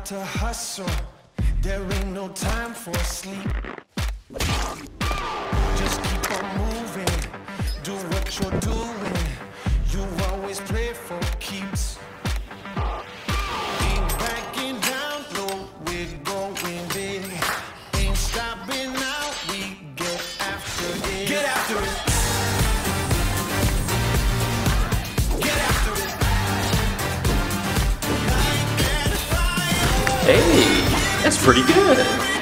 got to hustle. There ain't no time for sleep. Just keep on moving. Do what you're doing. You always play for keeps. Ain't backing down, no, we're going big. Ain't stopping now, we get after it. Get after it. Get after it. Hey, that's pretty good.